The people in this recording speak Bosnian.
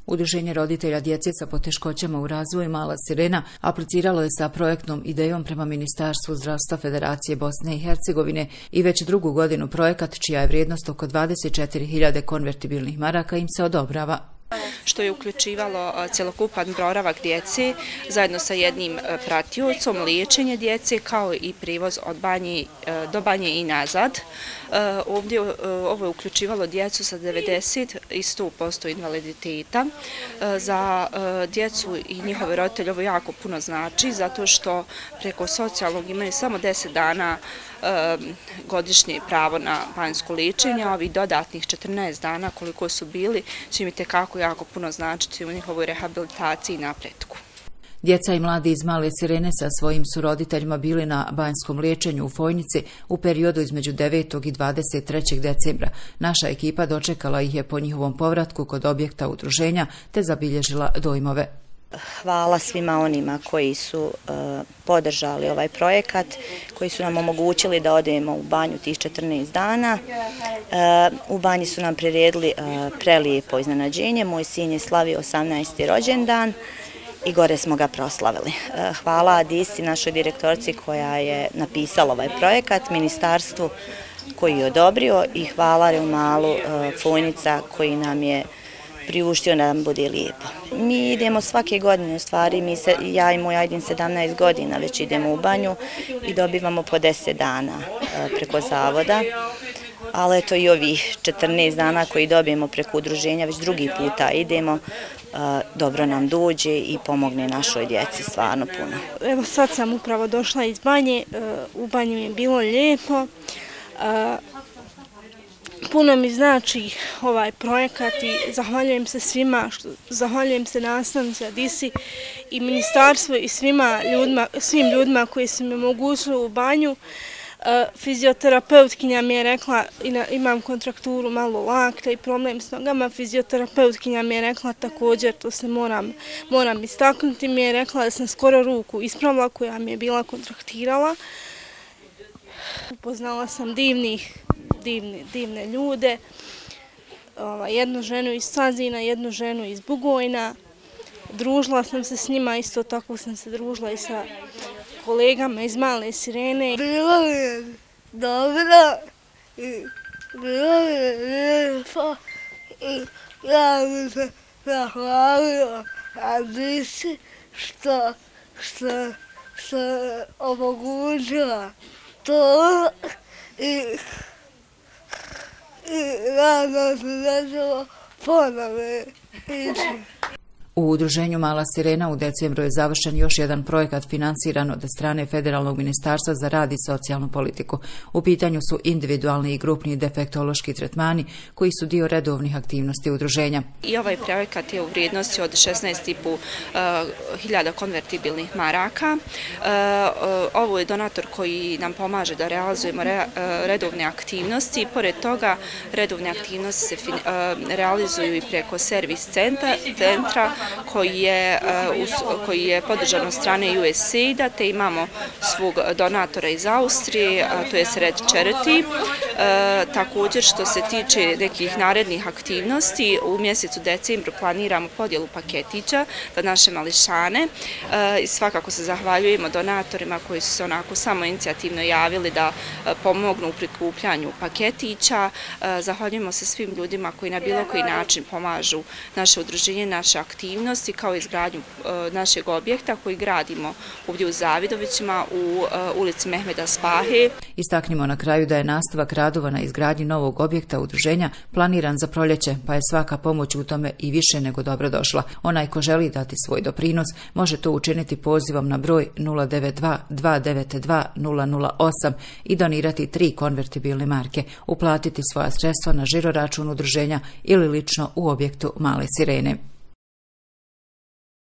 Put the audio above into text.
Udruženje roditelja djece sa poteškoćama u razvoju Mala Sirena apliciralo je sa projektnom idejom prema Ministarstvu zdravstva Federacije Bosne i Hercegovine i već drugu godinu projekat, čija je vrijednost oko 24.000 konvertibilnih maraka, im se odobrava. Što je uključivalo cjelokupan boravak djece zajedno sa jednim pratiocom, liječenje djece kao i prijevoz do Banje i nazad. Ovo je uključivalo djecu sa 90 i 100% invaliditeta. Za djecu i njihove roditelje ovo jako puno znači, zato što preko socijalnog imaju samo 10 dana godišnje pravo na banjsko liječenje, a ovih dodatnih 14 dana koliko su bili će im itekako jako puno značiti u njihovoj rehabilitaciji i napretku. Djeca i mladi iz Male Sirene sa svojim su roditeljima bili na banjskom liječenju u Fojnici u periodu između 9. i 23. decembra. Naša ekipa dočekala ih je po njihovom povratku kod objekta udruženja te zabilježila dojmove. Hvala svima onima koji su podržali ovaj projekat, koji su nam omogućili da odemo u banju tih 14 dana. U banji su nam priredili prelijepo iznenađenje. Moj sin je slavio 18. rođendan i gore smo ga proslavili. Hvala Adisi, našoj direktorci koja je napisala ovaj projekat, ministarstvu koji je odobrio i hvala Reumalu Fojnica koji nam je priuštio da nam bude lijepo. Mi idemo svake godine, u stvari, ja i moj Ajdin 17 godina već idemo u banju i dobivamo po 10 dana preko zavoda, ali eto i ovih 14 dana koji dobijemo preko udruženja, već drugi puta idemo, dobro nam dođe i pomogne našoj djeci stvarno puno. Evo sad sam upravo došla iz banje, u banju mi je bilo lijepo. Puno mi znači ovaj projekat i zahvaljujem se svima, zahvaljujem se nastavnici Adisi i ministarstvu i svim ljudima koji su mi omogućili u banju. Fizioterapeutkinja mi je rekla, imam kontrakturu malo lakta i problem s nogama, fizioterapeutkinja mi je rekla također, to se moram istaknuti, mi je rekla da sam skoro ruku ispravila koja mi je bila kontraktirala. Upoznala sam divne ljude, jednu ženu iz Sazina, jednu ženu iz Bugojna. Družila sam se s njima, isto tako sam se družila i sa kolegama iz Male Sirene. Bilo mi je dobro i bilo mi je lijepo i ja mi se zahvalila Adisi što omogućila to i nadam se da ćemo ponovo ići. U udruženju Mala Sirena u decembru je završen još jedan projekat financiran od strane Federalnog ministarstva za rad i socijalnu politiku. U pitanju su individualni i grupni defektološki tretmani koji su dio aktivnosti udruženja. I ovaj projekat je u vrijednosti od 16.500 konvertibilnih maraka. Ovo je donator koji nam pomaže da realizujemo redovne aktivnosti. Pored toga, redovne aktivnosti se realizuju i preko servis centra koji je podržan od strane USAID-a, te imamo svog donatora iz Austrije, to je Red Charity. Također što se tiče nekih narednih aktivnosti, u mjesecu decembru planiramo podjelu paketića za naše mališane i svakako se zahvaljujemo donatorima koji su se onako samo inicijativno javili da pomognu u prikupljanju paketića. Zahvaljujemo se svim ljudima koji na bilo koji način pomažu naše udruženje, naše aktivnosti, kao izgradnju našeg objekta koji gradimo ovdje u Zavidovićima u ulici Mehmeda Spahe. Istaknimo na kraju da je nastavak radova na izgradnji novog objekta udruženja planiran za proljeće, pa je svaka pomoć u tome i više nego dobrodošla. Onaj ko želi dati svoj doprinos može to učiniti pozivom na broj 092 292 008 i donirati 3 konvertibilne marke, uplatiti svoja sredstva na žiro račun udruženja ili lično u objektu Male Sirene.